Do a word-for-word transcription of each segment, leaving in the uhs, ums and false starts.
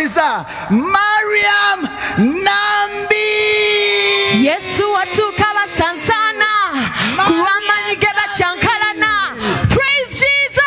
Maliriza Mariam Nambi. Yesu watuka basansana kuwamanyi geba chankalana. Praise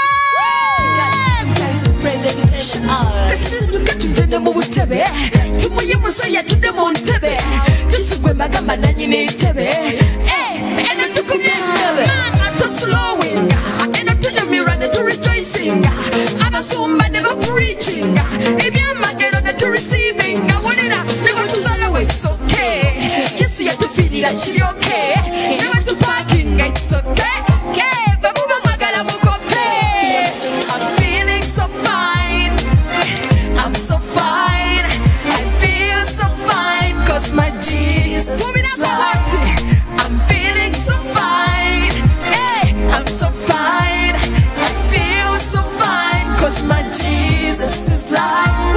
Jesus. Praise every time. Tusunuka tuvende mu butebe tumuye musaya tude mu ntebe tusugwe magamba nanyi n'entebe eh eno tukubyenebe to slowing eno tunyumira ne to rejoicing abasumba ne ba preaching ebyamagero ne to receiving awulira ne tuzala we it's okay Yesu yatufirira kiri okay ne to parking it's okay okay babuba magala mukope. I'm feeling so fine, I'm so fine, I feel so fine cause my Jesus is life. I'm feeling so fine, hey, I'm so fine, I feel so fine cause my Jesus is life.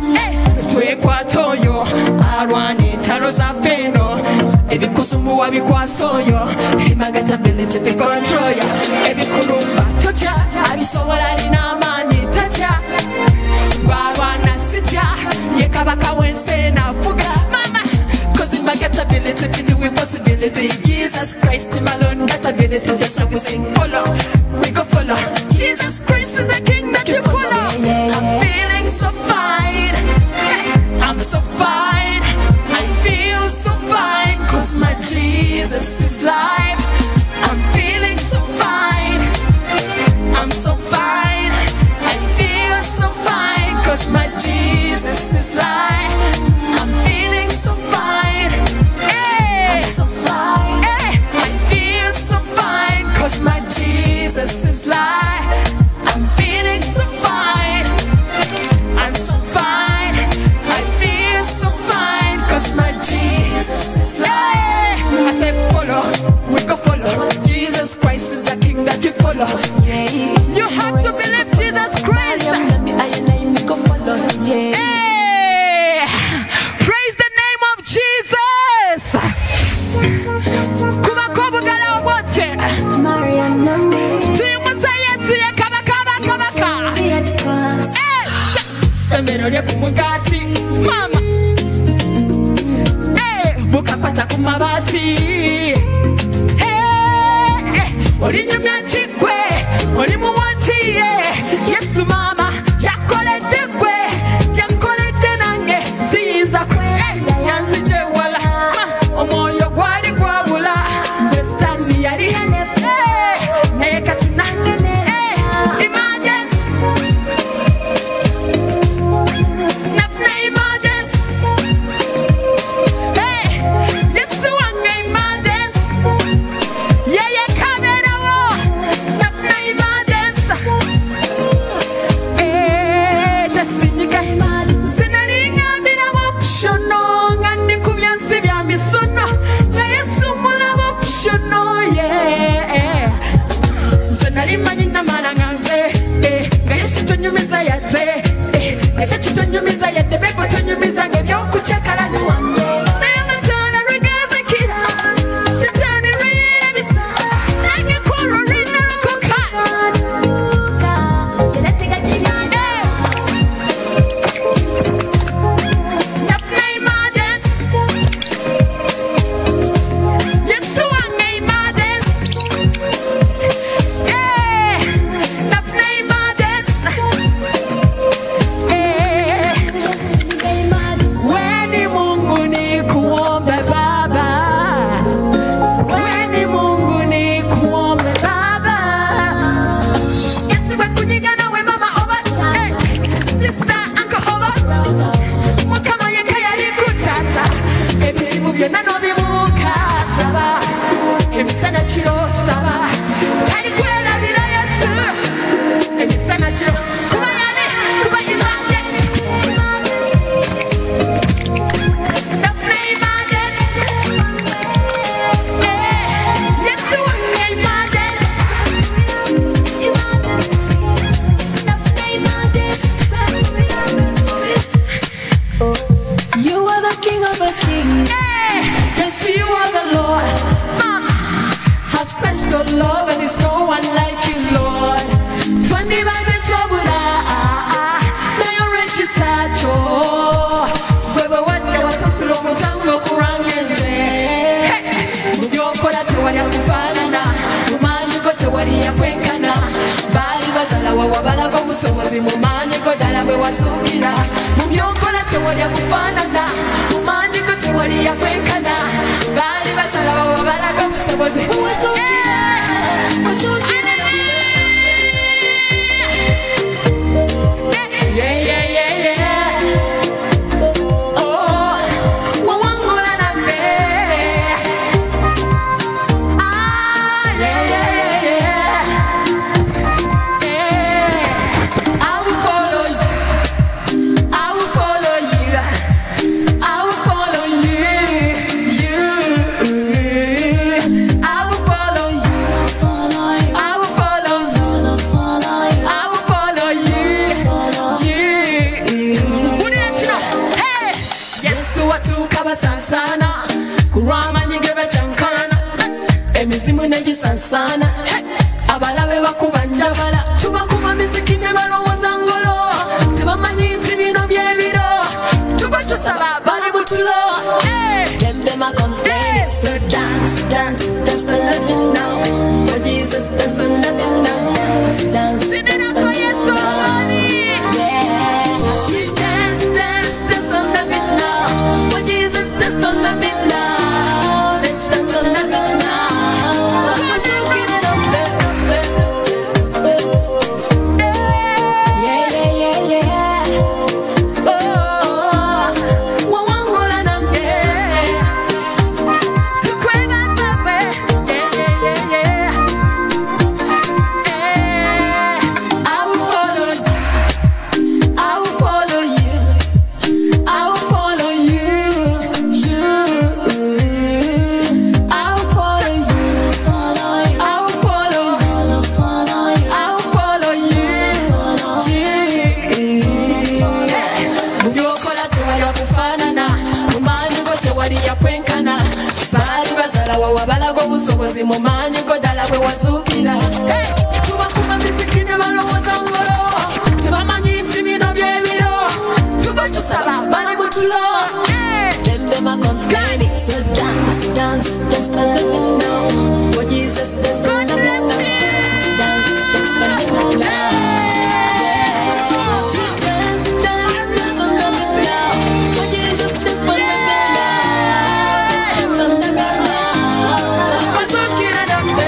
Twekwatoyo arwani taro za feno ebikusumu wabikwasoyo imagata ability to control ya ebikulumba tocha abisobola n'amanyi tacha warwana sitya yekabaka wense nafuga mama cause imagata ability to do impossibility. Jesus Christ him alone got ability, that's why we sing follow, we go follow. Jesus Christ is the king that we follow. I'm feeling so fine, I'm so fine, I feel so fine cause my Jesus is life. I'm feeling so fine, I'm so fine, I feel so fine cause my Jesus is life. I'm feeling so fine, hey, I'm so fine, hey, I feel so fine cause my Jesus is life. I'm feeling so fine, I'm so fine, I feel so fine cause my Jesus is life. I say follow, we go follow. Jesus Christ is the king that you follow. You have to believe Jesus Christ. Hey, praise the name of Jesus. Kuba kobugala obote. Mariam Nambi. Tuyimusa Yesu ye kaba kaba kaba ka. Hey, semero lye kumugati. Mama. Hey, bukapata kumabati. Hey, olinyumya chikwe, olimuwachiye. Yesu mama, yakolede kwe, yakolede nange, sinza kwe. Hey, yanzije wala, ma, omwoyo gwali gwabula. Western yali, hey, naye kati nange, hey, emergency. Nafuna emergency. Hey, Yesu wange emergency. Yeah, yeah, kamera wo. Nafuna emergency. busobozi mu maanyi go ddala bwe wasuukira mu byokola tewali akufaanana mu maanyi go tewali yakwenkana baali basalawo balaga obusobozi wasuukira wasuukira yeah yeah yeah yeah oh wawangula naffe ah yeah yeah yeah yeah I will follow you I will follow you I will follow you you I will follow you I will follow you I will follow you Yesu watuuka basansana kulw'amanyi ge bakyankalana emizimu ne gisansana abalabe bakuba njabala tubakuba miziki ne balowooza ngolo tebamanyi nti bino byebiro tuba tusaba bali butulo them them are complaining so dance dance dance for me now for Jesus dance on the beat now dance dance dance for me now yeah you dance dance dance on the beat now for Jesus dance on the beat now let's dance on the beat now let's get it up there yeah yeah yeah yeah oh wawangula naffe tukweba naffe yeah yeah yeah yeah I will follow you I will follow you I will follow you you I will follow you I will follow you I will follow you mu byokola tewali akufaanana mu maanyi go tewali yakwenkana baali basalawo wabalaga obusobozi mu maanyi go ddala bwe wasuukira tubakuba miziki ne balowooza ngolo tebamanyi nti bino byebiro tuba tusaba bali butulo them them are complaining so dance dance dance for me now for Jesus dance on the beat now dance dance dance for me now yeah dance dance dance on the beat now for Jesus dance for me now dance on the beat now wasuukira naffe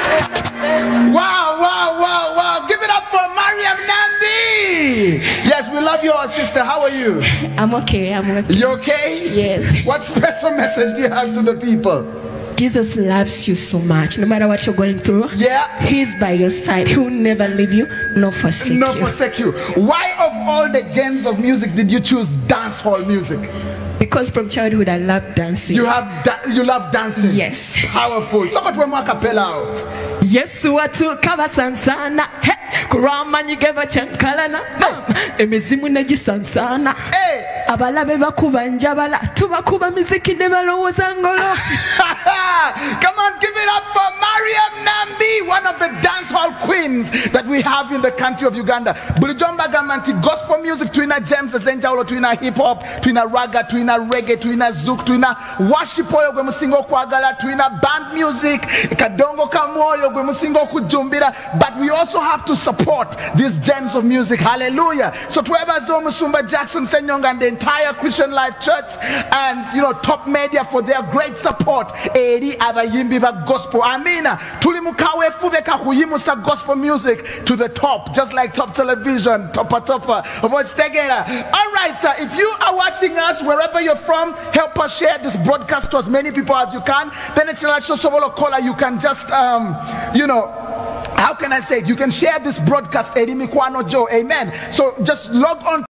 Wow, wow, wow, wow. Give it up for Mariam Nandi. Yes, we love you, our sister. How are you? I'm okay I'm okay You okay? yes What special message do you have to the people? Jesus loves you so much. No matter what you're going through, Yeah. He's by your side. He will never leave you, nor forsake No you. forsake you. Why of all the genres of music did you choose dance hall music? Because from childhood I love dancing. You have da- you love dancing. Yes. Powerful. Somebody want more capella. Yesu watuuka basansana kulw'amanyi ge bakyankalana emizimu ne gisansana Hey. abalabe bakuba njabala tubakuba miziki ne balowooza ngolo Come on, give it up for Mariam Nambi, one of the dance hall queens that we have in the country of Uganda. Bulijjo mbagamba nti gospel music tulina gems ez'enjawulo, tulina hip hop, tulina raga, tulina reggae, tulina zouk, tulina worship oyo gwe musinga okwagala, tulina band music, kadongo kamwoyo gwe musinga okujjumbira, but we also have to support these gems of music. Hallelujah. So twebaza omusumba Jackson Senyonga and the entire Christian Life Church and you know Top Media for their great support eri abayimbi ba gospel. Amina. Tuli mukawefube kakuyimusa gospel music to the top, just like Top Television, Topa Topa. All right, uh, if you are watching us wherever you're from, help us share this broadcast to as many people as you can. Then it's like you can just um, you know, how can I say it? You can share this broadcast, Eri Mikwano Joe. Amen. So just log on